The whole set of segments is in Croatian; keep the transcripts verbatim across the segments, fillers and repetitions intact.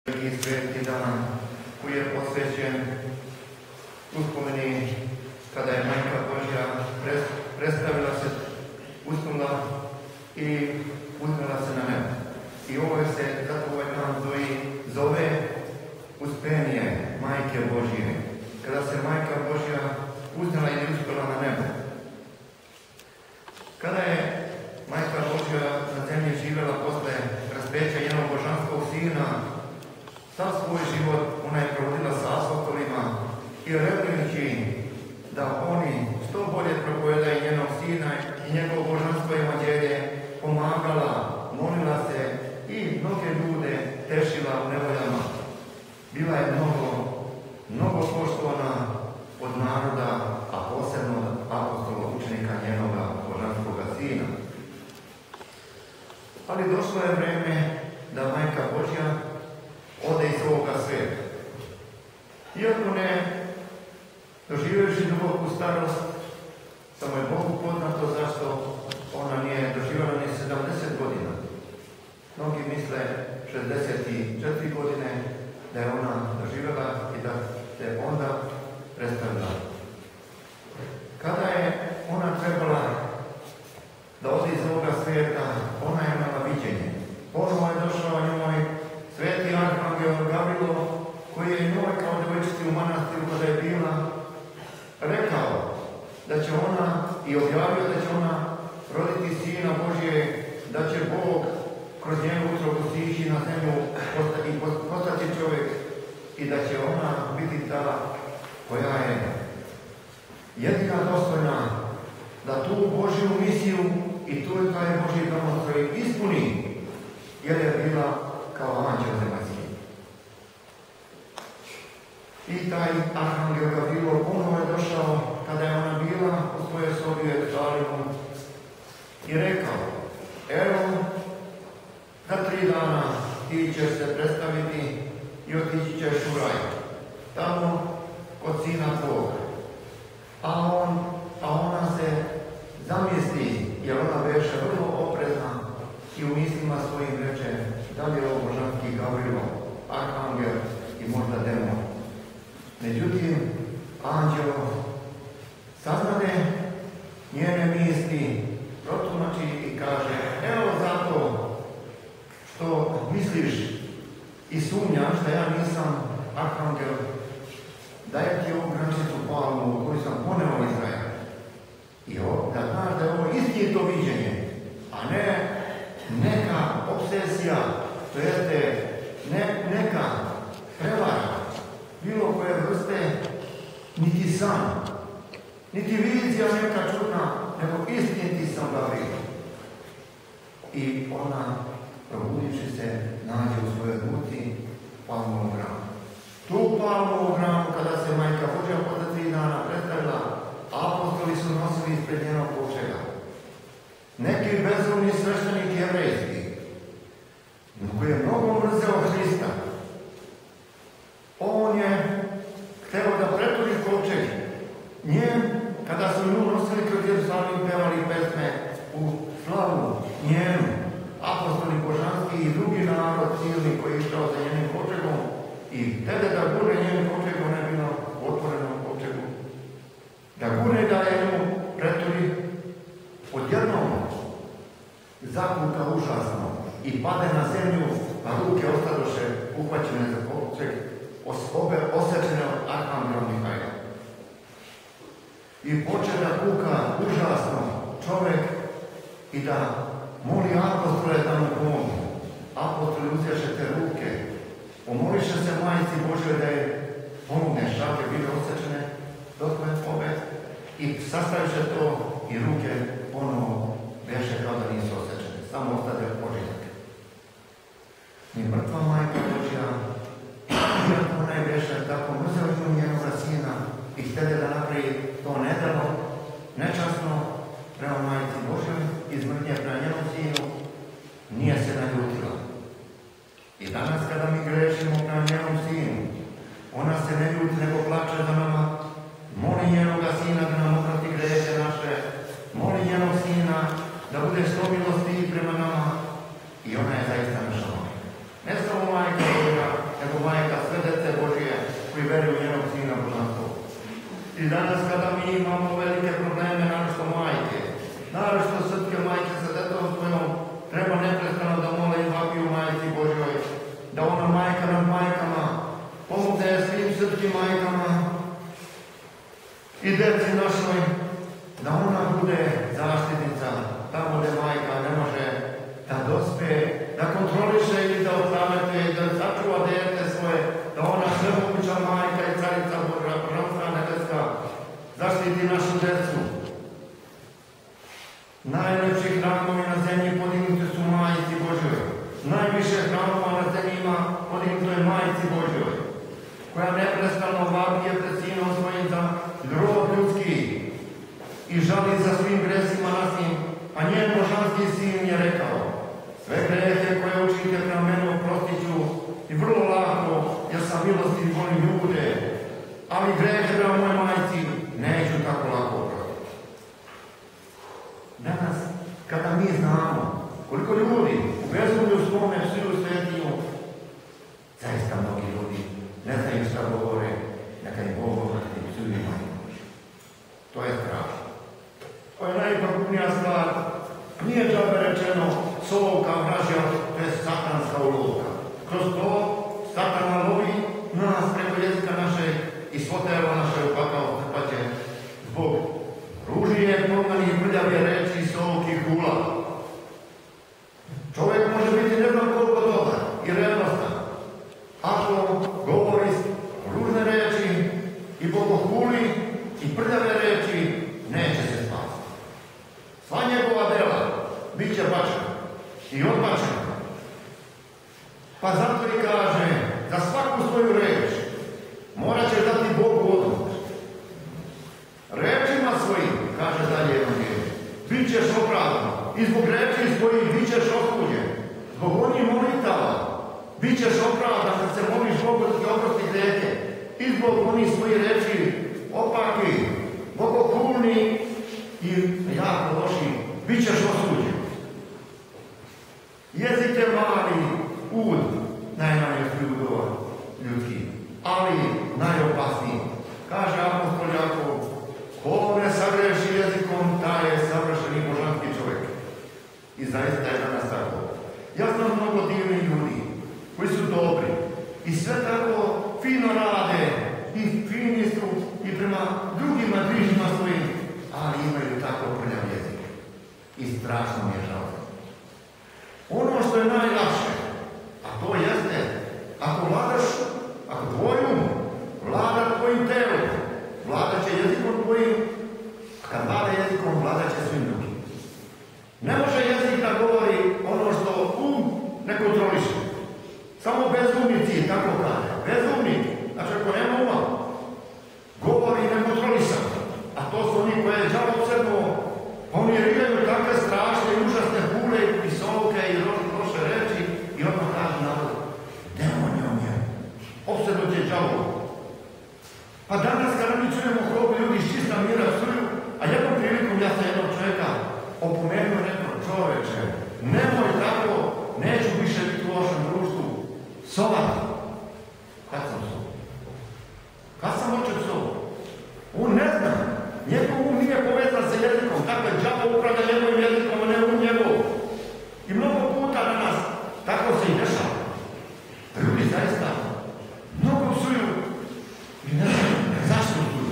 Veliki sveti dan koji je posvećen uspomeni kada je Majka Božja predstavila se, usnula i uzmela se na nebo. I ovo se, zato ovaj dan zove uspenje Majke Božje. Kada se Majka Božja uznela i uspela na nebo. Kada je Majka Božja na zemlji živjela posle raspeća njenog božanskog sina, sav svoj život ona je provodila sa apostolima i redujući da oni što bolje propovedaju njenog sina i njegovo božansko evanđelje, pomagala, molila se i mnoge ljude tešila u nevoljama. Bila je mnogo, mnogo poštovana od naroda, a posebno od apostola učenika njenoga božanskog sina. Ali došlo je vreme da Majka Božja ode iz ovoga sveta. Iako ne doživjevši duboku starost, samo je Bogu poznato zašto ona nije doživjela ni sedamdeset godina. Mnogi misle šezdeset četiri godine da je ona doživjela i da se onda predstavila. Kada je ona trebala da ode iz ovoga sveta, ona je imala viđenje. Ponovo je došao njoj sveti arhangel Gavrilo, koji je njoj kao devojčici u manastiru kada je bila, rekao da će ona i objavio da će ona roditi Sina Božje, da će Bog kroz njenu utrobu sići na zemlju i postati čovjek i da će ona biti ta koja je jedina dostojna da tu Božju misiju i tu je taj Božji domostroj ispuni, jer je bila kao anđel zemaljski. I taj arhangel Gavrilo ponovo je došao kada je ona bila u svojoj sobi u Jeruzalemu i rekao: evo, za tri dana ti ćeš se predstaviti i otići ćeš u raj, tamo kod Sina Boga. A, on, a ona se zamisli, jer ona beše vrlo oprezna i u mislima svojim reče: da li je ovo božanski Gavrilo, arhangel i možda demon. Međutim, anđel saznade njene misli, protumači i kaže: evo zato što misliš i sumnjaš da ja nisam arhangel, daje ti ovu granicu palmu koju sam poneo Izrael. I ovo, da znaš da je ovo istinito viđenje, a ne neka obsesija, to jeste ne, neka prevara, bilo koje vrste, niti san, niti vizija neka čudna, nego istiniti sam Gavrilo. I ona, probudivši se, nađe u svojoj ruci palmovu granu. Tu palmovu granu, kada se Majka Božja posle tri dana predstavila, apostoli su nosili ispred njenog kovčega. Neki bezumni sveštenik jevrejski, koji je mnogo mrzeo Hrista, on je hteo da preturi kovčeg njen, kada su nju nosili kroz Jerusalim, pevali pesme u slavu njenu, apostoli božanski i drugi narod silni koji je išao za njenim kovčegom i tebe da gure njenim kovčegom ne bilo otvorenom kovčegu. Da gure da je nju preturi, odjednom zakuka užasno i pade na zemlju, a ruke ostadoše uhvaćene za kovčeg, obe osečene od arhangela Mihajla. I poče da kuka užasno čovek i da moli apostole da mu pomogu. Apostoli uzješe te ruke, pomoliše se Majici Božoj da je pomogne, šake bile osečene dokle obe i sastaviše to i ruke ponovo beše kao da nisu osečene, samo ostade požitak. I mrtva Majka Božja, iako ona je beše tako mrzeo njenoga sina i htede da napravi to nedelo, nečasno prema Majici Božjoj, iz mržnje prema njenom sinu, nije se naljutila. I danas kada mi grešimo prema njenom sinu, ona se ne ljuti nego plače za nama, moli njenoga sina da nam oprosti greše naše, moli njenog sina da bude što milostiv prema nama I danas kada mi imamo velike probleme, naročito majke, naročito srpske majke sa detom svojom, treba neprestano da mole i vapiju majci Božjoj, da ona majka nad majkama pomogne svim srpskim majkama i deci našoj, da ona bude zaštitnica tamo gde majka ne može da dospe, da kontroliše i da osamete i da sačuva dete svoje, da ona svemoguća majka i carica Božja, Božanska nebeska, zaštiti našu decu. Najlepši hramovi na zemlji podignuti su majci Božjoj. Najviše hramova na zemlji ima podignuto je majci Božjoj, koja neprestano vapije pred Sinom svojim za rod ljudski i žali za svim gresima našim, a njen božanski Sin je rekao: sve grehe koje učinite prema mene oprostit ću i vrlo lako, jer sam milostiv i volim ljude, ali grehe prema mojoj majci neću tako lako oprostiti. Danas, kada mi znamo koliko ljudi u bezumlju svome psuju svetinju, zaista mnogi ljudi ne znaju šta govore, neka im Bog oprosti i psuju majku. To je strašno. To je najpogubnija stvar. Nije džabe rečeno sovka vražja, to je satanska ulovka. Kroz to satana lovi nas preko jezika naše i svoteva naše upakao trpaće zbog ružije, poglanih, prljave reči, sovki i hula. Čovjek može biti ne znam koliko dobar i revnostan ako govori ružne reči i bogohuli i prljave reči, neće se spasiti. Sva njegova dela bit će bačena i odbačena. Pa zato i kaže, za svaku svoju reč morat će dati Bogu odgovor. Rečima svojim, kaže dalje Evangelije, bit ćeš opravdan i zbog reči svojih bit ćeš osuđen. Zbog onih molitava bit ćeš opravdan kad se moliš Bogu da ti oprosti grehe. I zbog onih svojih reči opaki, bogohulni i jako loši, bit ćeš osuđen. Jezik je mali ud najmanjih ljudova ljudski, ali najopasniji. Kaže apostol Jakov, ko ne sagreši jezikom, taj je savršeni božanski čovjek. I zaista je danas tako. Ja znam mnogo divnih ljudi koji su dobri i sve tako fino rade i fini su i prema drugima bližnjima svojim, ali imaju tako prljav jezik. I strašno mi je žao. Ono što je najlakše, a to jeste, ako vladaš, ako tvoj um vlada tvojim telom, vlada će jezikom tvojim, a kad vlada jezikom, vlada će svim drugim. Ne može jezik da govori ono što um ne kontroliše. Samo bezumnici, tako kaže. Bezumnik, znači ako nema uma, govori nekontrolisan. A to su oni koje je džavo obsedno, oni rijaju takve strašne i užasne hule i pisovke i loše reči i odmah kaže narod, demon je on je, obsedno će džavo. Pa danas kada mi čujemo koliko ljudi iz čista mira psuju, a jednom prilikom ja sam jednog čovjeka opomenuo rekao, čoveče, nemoj tako, neću više biti u vašem društvu. Sovati. Kad sam sovao? Kad sam očeo sovao? On ne zna. Njegov um nije povezan sa jezikom. Dakle, džaba upravlja njegovim jezikom, a ne um njegov. I mnogo puta danas tako se i dešava. Ljudi zaista mnogo psuju i ne znam zašto psuju.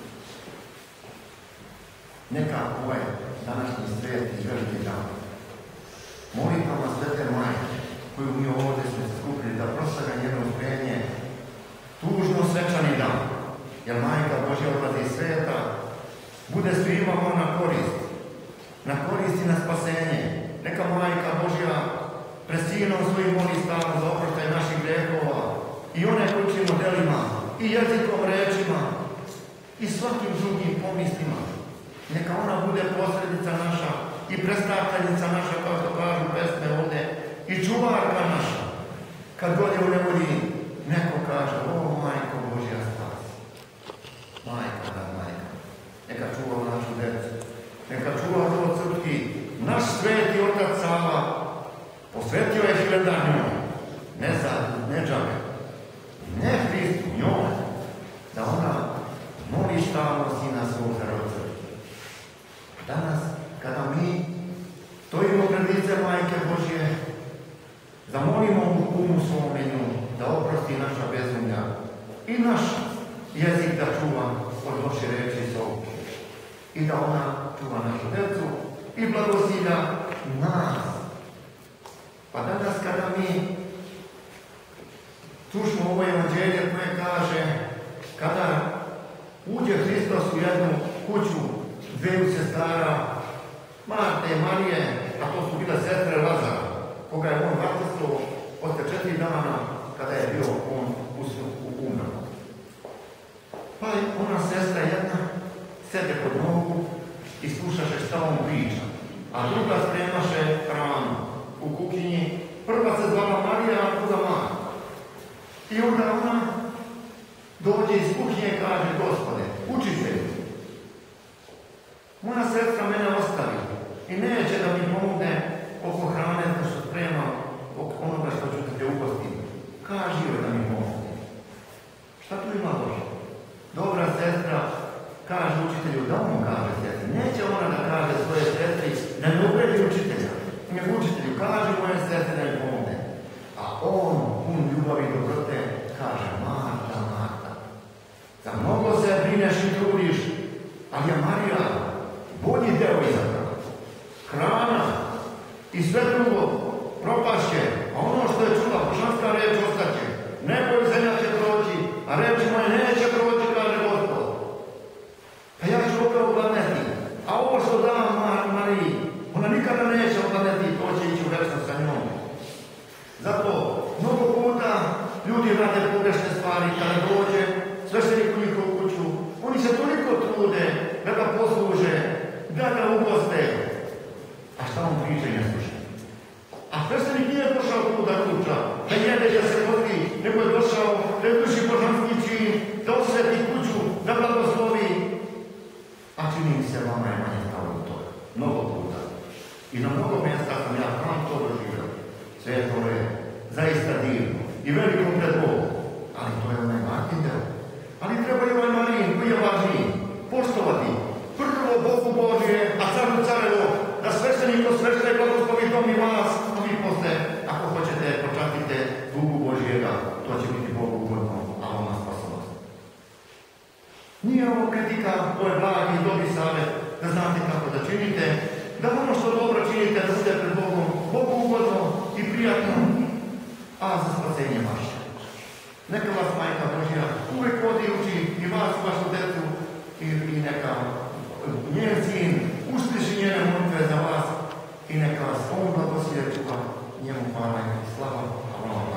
Neka ovaj današnji svijet iz velike dane. Molitama Svete Majke, koju mi ovdje smo skupili da proslaga njeno uspjenje, tužno svečani dan, jer Majka Božja odlazi iz sveta, bude svima na korist, na korist i na spasenje. Neka Majka Božja pred Sinom svojim moli stalno za oproštaj naših grehova i one kućnim modelima, i jezikom, rečima, i svakim drugim pomislima. Neka ona bude posrednica naša i predstavljenica naša, kao što kažu pesme ovdje, i čuvarka naša. Kad god je u nevolji, neko kaže, o Majko Božja spasi. Majka da Majka. Neka čuva našu decu. Neka čuva rod srpski. Naš sveti otac Sava posvetio je hiljadar njoj. Ne za, ne džabe. Ne Hristu, njoj. Da ona moli stalno Majke Božje, zamolimo u umu svome nju da oprosti naša bezumlja i naš jezik da čuva od loše reči i zovke. I da ona čuva našu djecu i blagosilja nas. Pa danas kada mi čušmo ovo evanđelje koje kaže kada uđe Hristos u jednu kuću dveju sestara, Marte i Marije, a to su bile sestre Lazara, koga je on vatrstvo posle četiri dana kada je bio on umro. Pa ona sestra jedna sede kod nogu i slušaše šta on priča, a druga spremaše hranu u kuhinji. Prva se zvala Marija, a druga Marta. I onda ona dođe iz kuhinje i kaže: Gospode, učitelju, moja sestra mene ostavi i neće da mi pomogne oko hrane što sprema, oko onoga što ću te ugostiti. Kaži joj da mi pomogne. Šta tu ima loše? Dobra sestra kaže učitelju da on kaže sestri. Neće ona da kaže svoje sestri da ne uvredi učitelja. Nego učitelju kaže moje sestre da mi pomogne. A on, pun ljubavi i dobrote, kaže: Marta, Marta, za mnogo se brineš i trudiš, ali je Marija bolji deo izabrala. Hrana i sve drugo propašće, a ono što je čula božanska reč ostaće. Nebo i zemlja će proći, a reč moje neće proći, kaže Gospod. Pa ja ću opet ogladneti, a ovo što dam Mariji, ona nikada neće ogladneti, to će ići u večnost sa njom. Zato mnogo puta ljudi rade pogrešne stvari kada dođe sveštenik u njihovu kuću. Oni se toliko trude da ga posluže, da ga ugoste. A šta on priča i ne sluša? A sveštenik nije došao tu da kuća, da jede, da se vodi, nego je došao da izvrši božanski čin, da osveti kuću, da blagoslovi. A čini mi se vama je manje stalo do toga. Mnogo puta. I na mnogo mjesta sam ja sam to doživio. Sve to je zaista divno i veliko pred Bogom. Ali to je onaj Martin deo. Ali treba i ovaj Marijin koji je važniji. Poštovati prvo Bogu Božje, a caru carevo, da sveštenik to svešte i blagoslovi dom i vas, a vi posle, ako hoćete, počastite Bogu Božjega, to će biti Bogu ugodno, a ona spasonost. Nije ovo kritika, to je blagi i dobri savjet, da znate kako da činite, da ono što dobro činite, da bude pred Bogom, Bogu ugodno i prijatno, a za spasenje vaše. Neka vas Majka Božja uvijek vodi uči i vas, vašu decu, i, i neka njen sin usliši njene molitve za vas i neka vas on blagoslije čuva, njemu hvala i slava. Hvala.